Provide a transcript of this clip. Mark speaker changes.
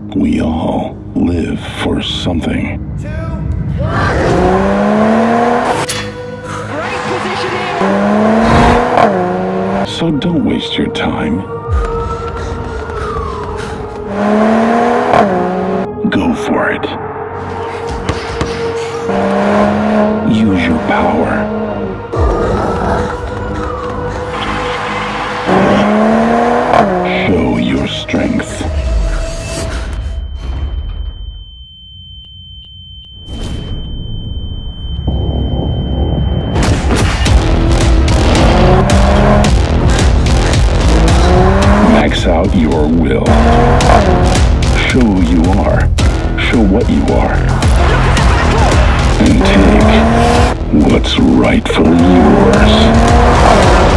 Speaker 1: We all live for something.
Speaker 2: 2, 1. Great positioning.
Speaker 1: So don't waste your time. Go for it. Use your power. Show your strength. Max out your will. Show who you are. Show what you are. And take what's rightfully yours.